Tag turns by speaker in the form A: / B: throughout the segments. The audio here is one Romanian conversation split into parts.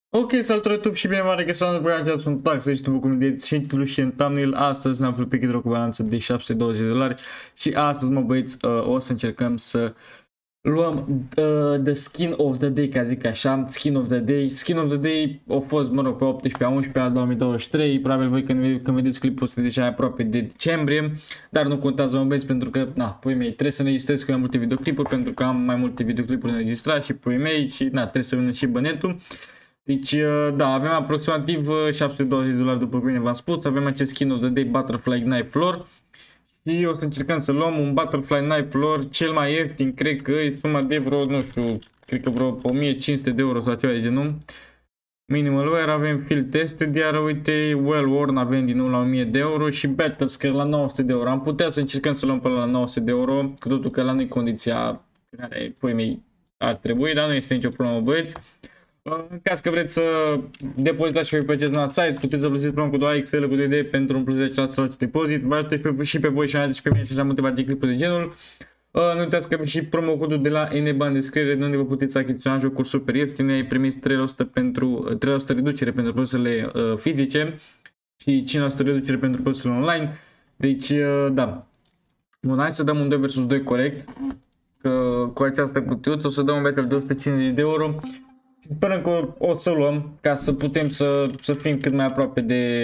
A: Ok, salutare YouTube și bine v-am regăsit la un sunt taxe și după cum vedeți și în titlu și în thumbnail, astăzi ne aflăm pe Hidro cu balanță de $720 și astăzi, mă băieți, o să încercăm să luăm the skin of the day, ca zic așa, skin of the day. Skin of the day a fost, mă rog, pe 18 a 11 a 2023, probabil voi când vedeți clipul ăsta deja aproape de decembrie, dar nu contează, mă băieți, pentru că, na, pui mei, trebuie să ne registrez cu mai multe videoclipuri, pentru că am mai multe videoclipuri înregistrat și pui mei și, na, trebuie să vină și bănetul. Deci, da, avem aproximativ $720 după cum v-am spus, avem acest skin of the day Butterfly Knife Lore și o să încercăm să luăm un Butterfly Knife Lore cel mai ieftin, cred că e suma de vreo, nu știu, cred că vreo 1500 de euro sau ceva de genul. Minimal Wear, avem Field Tested, iar uite, Well Worn avem din nou la 1000 de euro și Battle Scare la 900 de euro. Am putea să încercăm să luăm până la 900 de euro, cu totul că la noi condiția care, pui mei, ar trebui, dar nu este nicio problemă, băieți. În caz că vreți să depozitați și pe acest site, puteți să folosiți promo codul AXL cu DD pentru un plus 10% la depozit. Vă ajută și pe voi și mai și pe mine și așa multe face clipuri de genul. Nu uitați că și promo codul de la NB în descriere, de unde vă puteți achiziționa jocuri super ieftine. Primiți 300 reducere pentru produsele fizice și 5% reducere pentru produsele online. Deci, da. Bun, hai să dăm un 2 vs 2 corect. Că cu această cutiuță o să dăm un battle de 150 de euro. Sperăm că o să luăm ca să putem să fim cât mai aproape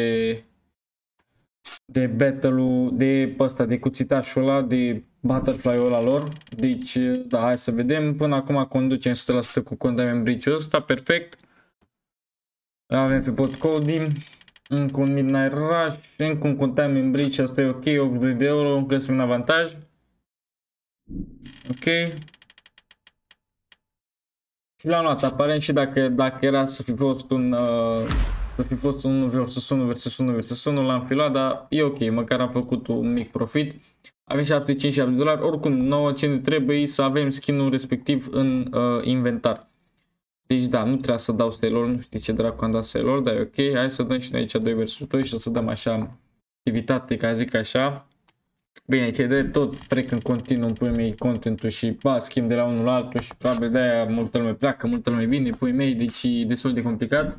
A: de battle-ul, de ăsta, de cuțitașul ăla, de butterfly-ul ăla lor. Deci, da, hai să vedem. Până acum conducem 100% cu Containment Breach-ul ăsta, perfect. Avem pe bot coding, încă un Midnight Rush, încă un Containment Breach, asta e ok, 82 de euro, găsim un avantaj. Ok. Și l-am luat, aparent, și dacă era să fi fost un 1 vs 1 vs 1 vs 1, l-am fi luat, dar e ok, măcar am făcut un mic profit. Avem $757, oricum nouă ce ne trebuie să avem skin-ul respectiv în inventar. Deci da, nu trebuie să dau sale-uri, nu știu ce dracu am dat sale-uri, dar e ok. Hai să dăm și noi aici 2 vs 2 și o să dăm așa activitate, ca zic așa. Bine, ce de tot trec în continuu în pui mei contentul și schimb de la unul la altul și probabil de aia multă lume pleacă, multă lume vine, pui mei, deci e destul de complicat.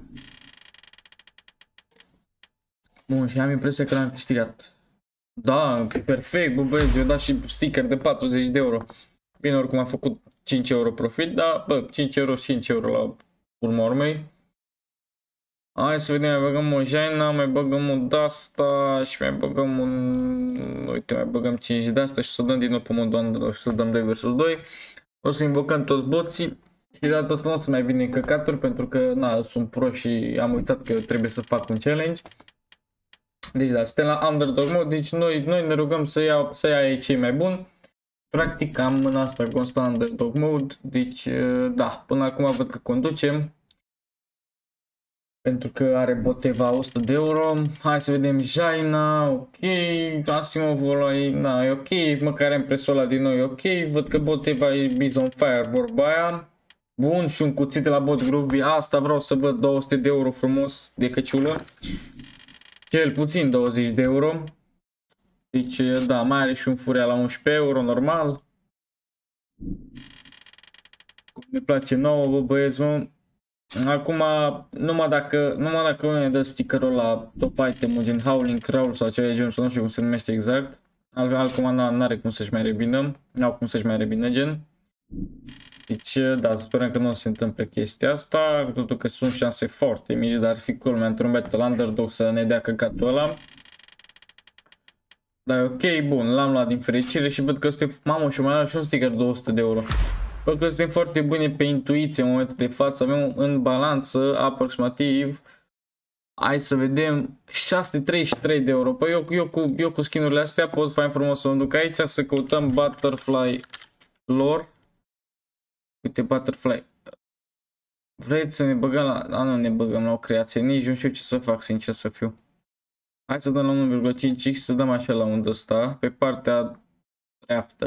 A: Bun, și am impresia că l-am câștigat. Da, perfect, bă băieți, eu dat și sticker de 40 de euro. Bine, oricum am făcut 5 euro profit, dar bă, 5 euro la urma urmei. Hai să vedem, mai băgăm o Jaina, mai băgăm o de-asta și mai băgăm un... Uite, mai băgăm 5 de-asta și să dăm din nou pe modul Underdog și să dăm 2 vs 2. O să invocăm toți boții și de data asta nu o să mai vine căcaturi pentru că, na, sunt pro și am uitat că trebuie să fac un challenge. Deci da, suntem la Underdog mode, deci noi ne rugăm să ia cei mai buni. Practic am în asta constant Underdog mode, deci da, până acum văd că conducem. Pentru că are Boteva 100 de euro. Hai să vedem Jaina, ok, Asimovul ăla e ok, măcar impresul ăla din nou e ok. Văd că Boteva e Biz on Fire, vorba aia. Bun, și un cuțit de la Bot Groovy, asta vreau să văd, 200 de euro frumos de căciulă. Cel puțin 20 de euro. Deci da, mai are și un furia la 11 euro, normal. Cum ne place nouă, bă băieți, mă. Acum, numai dacă ne dă stickerul la top item gen Howling Crawl sau ceva de genul, nu știu cum se numește exact. Altcum n-are cum să-și mai revină, n-au cum să-și mai revină gen. Deci, da, sperăm că nu se întâmple chestia asta, cu totul că sunt șanse foarte mici, dar ar fi cool, mi-am într-un la Underdog să ne dea căcatul ăla. Dar ok, bun, l-am luat din fericire și văd că este, mamă, și mai luat și un sticker de 200 de euro. Bă, că suntem foarte buni pe intuiție în momentul de față, avem în balanță aproximativ, hai să vedem, 633 de euro. Păi eu cu skin-urile astea pot fain frumos să mă duc aici să căutăm Butterfly Lore. Uite, Butterfly. Vreți să ne băgăm la... A, nu ne băgăm la o creație, nici nu știu ce să fac, sincer să fiu. Hai să dăm la 1,5x și să dăm așa la undă ăsta, pe partea dreaptă.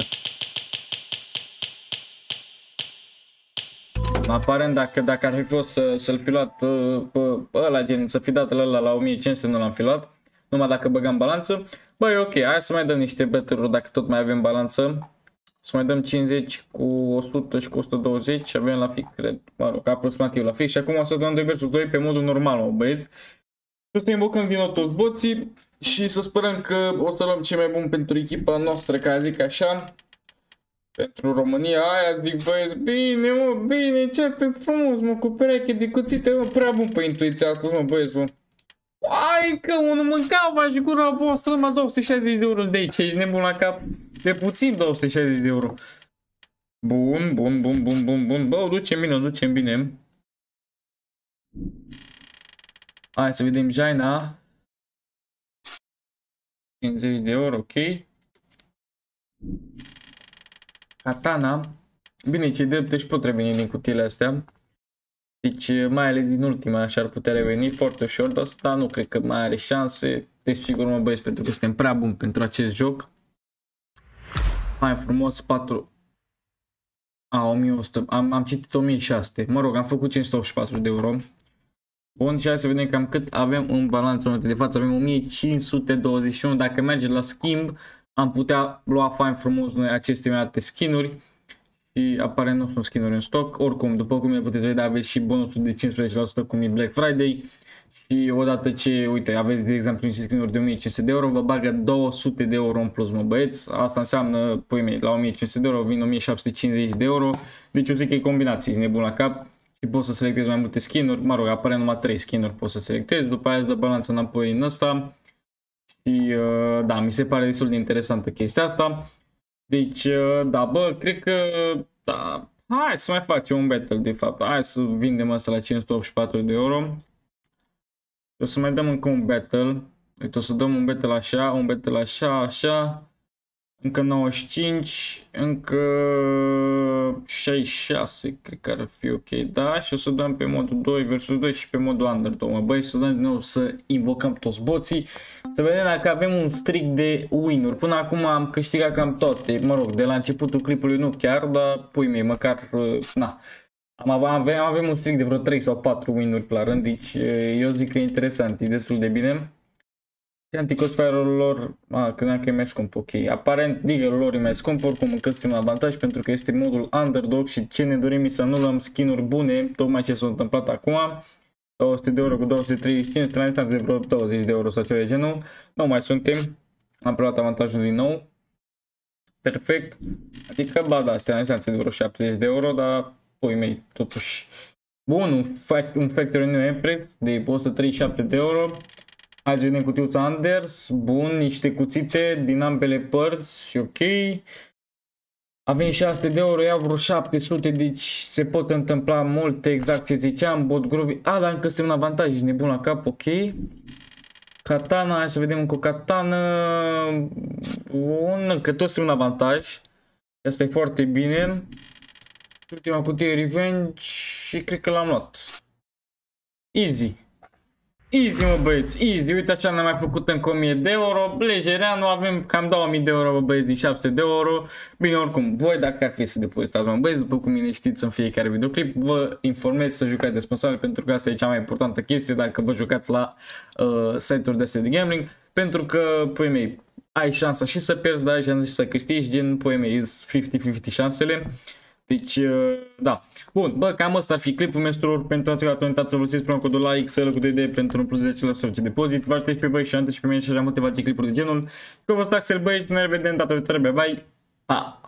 A: Aparent dacă ar fi fost să-l fi luat pe ăla, gen, să fi dat ăla la 1500, nu l-am fi luat. Numai dacă băgam balanță. Băi, ok, hai să mai dăm niște battle-uri dacă tot mai avem balanță. Să mai dăm 50 cu 100 și cu 120 și avem la fix, cred, mă rog, aproximativ la fix. Și acum o să dăm 2 vs 2 pe modul normal, mă băieți. Și o să invocăm din nou toți boții și să sperăm că o să luăm cei mai buni pentru echipa noastră, ca zic așa. Pentru România aia zic, băieți, bine, mă, bine, începe frumos, mă, cu pereche de cuțite, mă, prea bun pe intuiția astăzi, mă, băieți, mă. Ai că unul mâncava și gura voastră, mă, 260 de euro de aici, ești nebun la cap. De puțin 260 de euro. Bun, bun, bun, bun, bun, bun. Bă, o ducem bine, o ducem bine. Hai să vedem Jaina. 50 de euro, ok. Katana. Bine, ce drept și pot reveni din cutiile astea. Deci, mai ales din ultima, așa ar putea reveni foarte ușor, dar asta nu cred că mai are șanse. Desigur, mă băieți, pentru că suntem prea buni pentru acest joc. Mai frumos, 4... A, 1100, am citit 1600, mă rog, am făcut 584 de euro. Bun, și hai să vedem cam cât avem în balanța noastră de față, avem 1521, dacă merge la schimb, am putea lua fain frumos noi aceste alte skin-uri. Și aparent nu sunt skin-uri în stoc, oricum, după cum puteți vedea, aveți și bonusul de 15% cum e Black Friday. Și odată ce, uite, aveți de exemplu niște skin-uri de 1500 de euro, vă bagă 200 de euro în plus, mă băieți. Asta înseamnă, pui mei, la 1500 de euro vin 1750 de euro. Deci eu zic că e combinație, ești nebun la cap. Și poți să selectezi mai multe skin-uri, mă rog, aparent numai 3 skin-uri poți să selectezi, după aia îți dă balanța înapoi în ăsta. Și da, mi se pare destul de interesantă chestia asta. Deci, da, bă, cred că, da, hai să mai facem un battle de fapt. Hai să vindem asta la 584 de euro. O să mai dăm încă un battle. Uite, o să dăm un battle așa, un battle așa, așa. Încă 95, încă 66, cred că ar fi ok, da? Și o să dăm pe modul 2 vs 2 și pe modul underdog, mă băi, și să dăm din nou să invocăm toți boții. Să vedem dacă avem un streak de win-uri. Până acum am câștigat cam toate, mă rog, de la începutul clipului nu chiar, dar pui mei, măcar, na. Avem un streak de vreo 3 sau 4 win-uri la rând, deci eu zic că e interesant, e destul de bine. Și anticosferul lor, credeam că e mai scump, ok. Aparent diggerul lor e mai scump, oricum încă suntem în avantaj pentru că este modul underdog și ce ne dorim e să nu luăm skin-uri bune, tocmai ce s-a întâmplat acum. 200 de euro cu 235, la instanță de vreo 20 de euro sau ceva de genul. Nu mai suntem, am preluat avantajul din nou. Perfect, adică ba da, este la instanță de vreo 70 de euro, dar pui mei, totuși. Bun, un Factory New Empress de 137 de euro. Hai să vedem cutiuța Anders, bun, niște cuțite din ambele părți și ok. Avem 600 de euro, iau vreo 700, deci se pot întâmpla multe, exact ce ziceam, bot groovy. Dar încă suntem în avantaj, ești nebun la cap, ok. Katana, hai să vedem încă o katana. Bun, încă toți suntem în avantaj. Asta e foarte bine. Ultima cutie Revenge și cred că l-am luat. Easy. Easy, mă băieți, easy, uite așa ne-am mai făcut încă 1000 de euro, lejereanu, avem cam 2000 de euro, mă băieți, din 700 de euro. Bine, oricum, voi dacă ar fi să depozitați, mă băieți, după cum mine știți în fiecare videoclip, vă informez să jucați responsabil, pentru că asta e cea mai importantă chestie dacă vă jucați la site-uri de astea de gambling, pentru că, pui mei, ai șansa și să pierzi, dar ai șansa și să câștigi, gen, pui mei, 50-50 șansele. Deci, da. Bun, bă, cam ăsta ar fi clipul meu. Pentru ați uitat să folosiți prin codul like, să lăcuți de pentru un plus 10% de depozit. Vă aștept pe voi și și pe mine și așa multe clipuri de genul. Că vă stați să-l băieți, ne revedem data viitoare, bye bye. Pa!